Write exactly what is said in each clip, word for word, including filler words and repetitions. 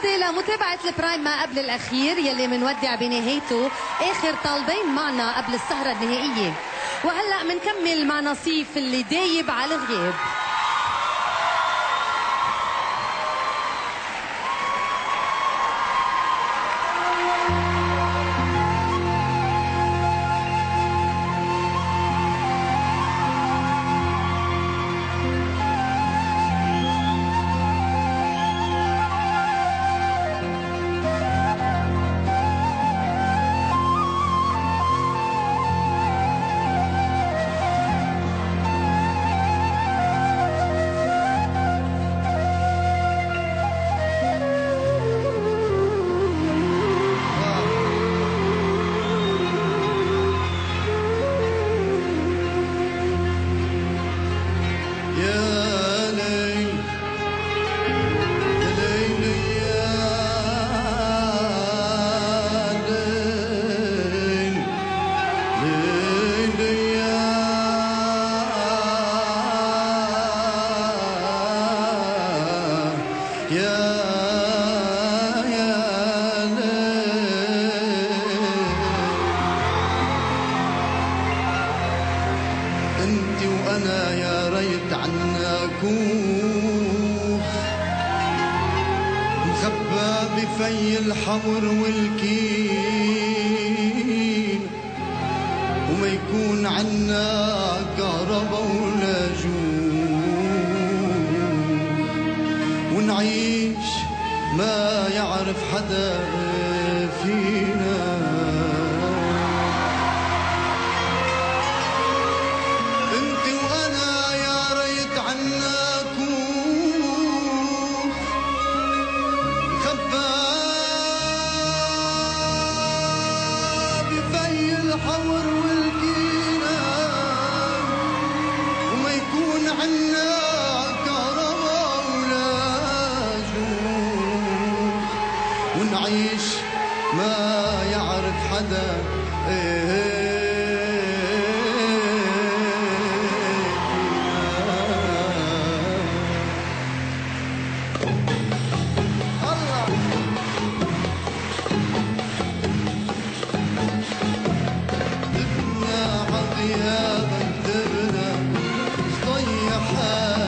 عودة لمتابعة البرايم ما قبل الأخير يلي منودع بنهايته آخر طالبين معنا قبل السهرة النهائية. وهلأ منكمل مع نصيف اللي دايب على الغياب. في الحور والكيل وما يكون عنا كهربا ولا جوع ونعيش ما يعرف حدا فينا انت وانا يا ريت عنا الحور والكينا وما يكون عنا كهربا ولا جوع ونعيش ما يعرف حدا يا بنتنا صيحة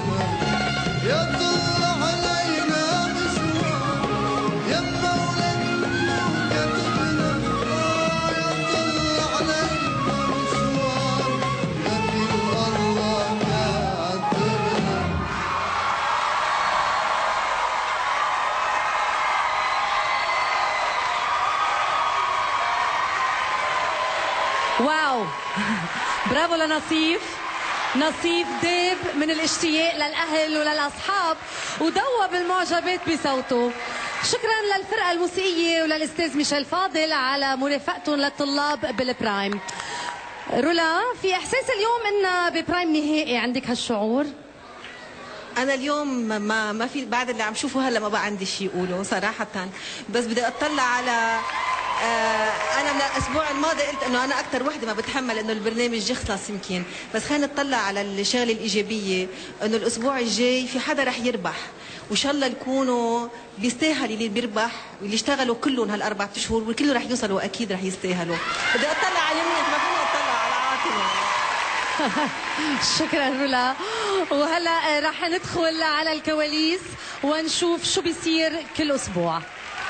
يا طل علينا مشوار يما ولدنا وكتبنا يا طل علينا مشوار نبي الله كاتبنا. واو برافو لنصيف. نصيف داب من الاشتياق للأهل وللأصحاب ودوب المعجبات بصوته. شكرا للفرقة الموسيقية وللأستاذ ميشيل فاضل على مرافقتهم للطلاب بالبرايم. رولا، في إحساس اليوم إننا ببرايم نهائي، عندك هالشعور؟ أنا اليوم ما ما في بعد اللي عم شوفه هلا ما بقى عندي شيء أقوله صراحة، بس بدي أطلع على آه أنا من الأسبوع الماضي قلت إنه أنا أكثر وحدة ما بتحمل إنه البرنامج يخلص يمكن، بس خلينا نطلع على الشغلة الإيجابية إنه الأسبوع الجاي في حدا رح يربح، وإن شاء الله يكونوا بيستاهل اللي بيربح واللي اشتغلوا كلهم هالأربع أشهر والكل رح يوصلوا أكيد رح يستاهلوا. بدي أطلع على اليمين ما فيني أطلع على عاطمة. شكرا رولا. وهلا رح ندخل على الكواليس ونشوف شو بيصير كل أسبوع.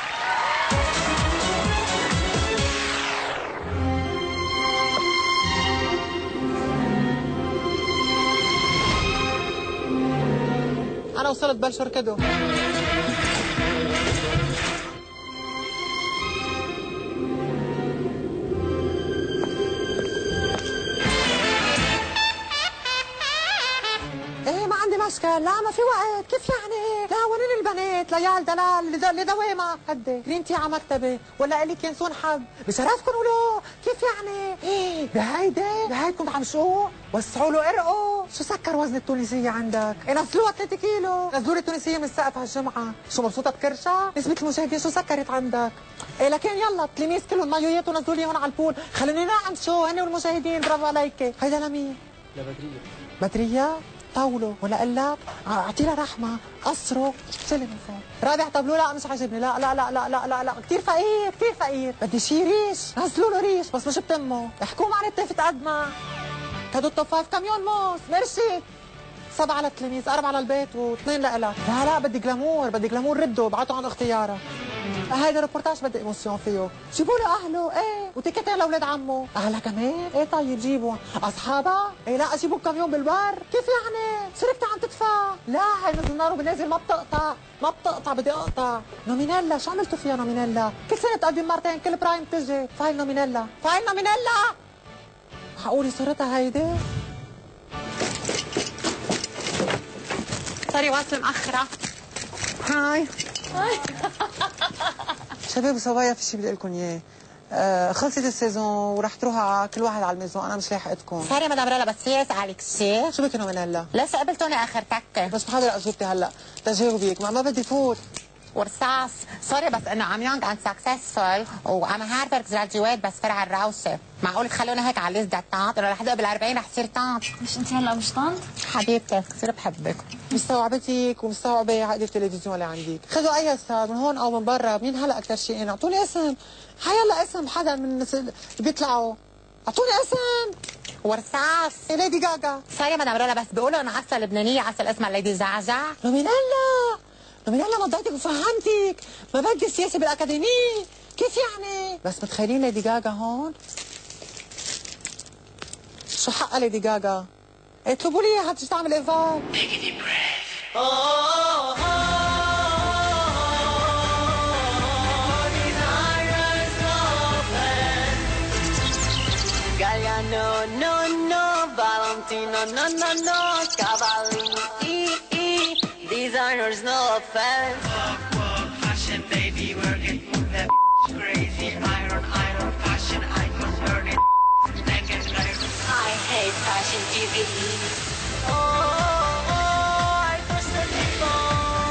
أنا وصلت بلشوا ركضوا. ايه ما عندي مشكل، لا ما في وقت، كيف يعني؟ لا وين البنات؟ ليال دلال لدوامة قدي، جرين تي على مكتبي، ولا الي ينسون حد، بشرفكم ولو، كيف يعني؟ ايه بهيدي؟ بهيدكم عم شو؟ وسعوا له ارقوا، شو سكر وزن التونسية عندك؟ ايه نزلوها ثلاثة كيلو، نزلوا لي التونسية من السقف هالجمعة، شو مبسوطة بكرشة؟ نسبة المشاهدين شو سكرت عندك؟ ايه لكن يلا التلاميذ كلهم مايويات ونزلوا لي هون على البول، خلوني نعم شو هن والمشاهدين، برافو عليكي، هيدا لمين؟ لبدرية. بدرية؟ طاوله ولا قلب اعطي لها رحمه قصره شيلي من فوق. رابع طب لا مش عاجبني، لا لا لا لا لا لا لا كثير فقير كثير فقير، بدي شي ريش، نزلوا له ريش بس مش بتمه، احكوا مع نتفت قدمه. خدوا التوب فايف كميون موس مرشي سبعه للتلاميذ، اربعه للبيت واثنين لإلك. لا لا بدي جلامور، بدي جلامور رده ابعته عند اختياره. هيدا الريبورتاج بدي ايموسيون فيه، جيبوا له اهله ايه وتيكتين لاولاد عمه، اهلها كمان؟ ايه طيب جيبوا اصحابها؟ ايه لا اجيبوا كاميون بالبر، كيف يعني؟ شركتي عم تدفع؟ لا هي نزل نار وبنازل ما بتقطع، ما بتقطع بدي اقطع. نومينيلا شو عملتوا فيها نومينيلا؟ كل سنة تقدم مرتين، كل برايم تجي، فايل نومينيلا، فايل نومينيلا. حقولي صورتها هيدي؟ سوري واصلة مأخرة. هاي هاي شباب وصبايا في شيء بدي اقول لكم اياه، آه خلصت السيزون ورح تروحوا كل واحد على الميزون، انا مش لاحقتكم. سوري يا مدام رولا بس في اسالك شيء. شو بكي نومينيلا؟ لسه قبلتوني اخر تكه بس بحضر اجوبتي هلا تجاوبك، ما ما بدي فوت. ورصاص سوري بس انه ام يونج اند سكسسفول وام هارفرد جراديويت بس فرع الروسه، معقول تخلونا هيك على الليست ده طانط؟ انا رح ادق بالأربعين رح تصير طانط. مش انت هلا مش طنط؟ حبيبتي كثير بحبك. مستوعبتك ومستوعبه عقد التلفزيون اللي عندك، خذوا اي استاذ من هون او من برا، مين هلا اكثر شيء انا؟ اعطوني اسم، حيلا اسم حدا من الناس اللي بيطلعوا، اعطوني اسم. ورصاص ليدي جاجا. سوري يا مدام رولا بس بيقولوا انه اصل لبنانيه اصل اسمها ليدي زعزع. نومينيلا نومينيلا مضيتك وفهمتك، ما بدي السياسه بالاكاديميه، كيف يعني؟ بس متخيلين ليدي جاجا هون؟ شو حقها ليدي جاجا؟ اطلبوا لي اياها تيجي تعمل ايفال. No, no, no, Valentino, no, no, no, Cavalli, designers, no offense. Walk, walk, fashion, baby, work it, that crazy, iron, iron, fashion, icon, burn it, naked, like, I hate fashion T V. Oh, oh, oh, I trust the people.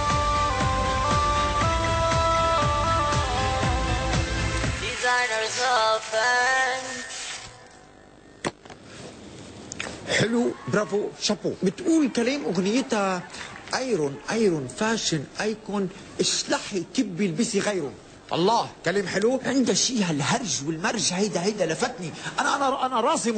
Designers, no offense. حلو برافو شابو. بتقول كلام اغنيتها ايرون ايرون فاشن ايكون اشلحي كبي البسي غيره. الله كلام حلو. عندها شيء هالهرج والمرج، هيدا هيدا لفتني. انا انا انا راسي